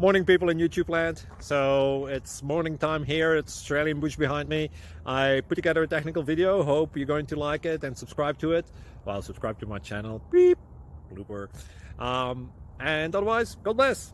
Morning, people in YouTube land. So it's morning time here. It's Australian bush behind me. I put together a technical video. Hope you're going to like it and subscribe to it. Well, subscribe to my channel. Beep. Blooper. And otherwise, God bless.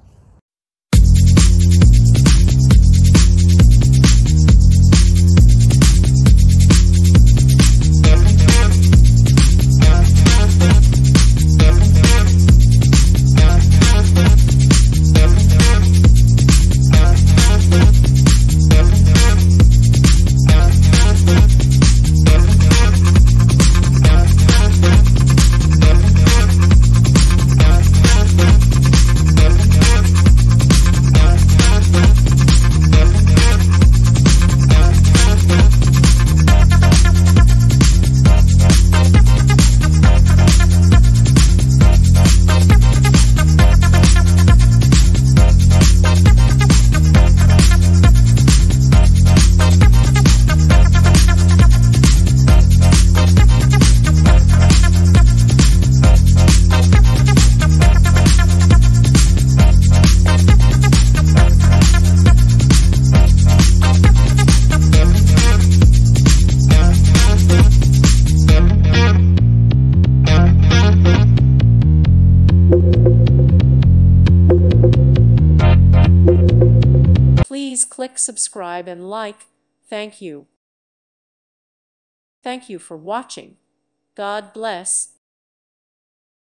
Please click subscribe and like. Thank you. Thank you for watching. God bless.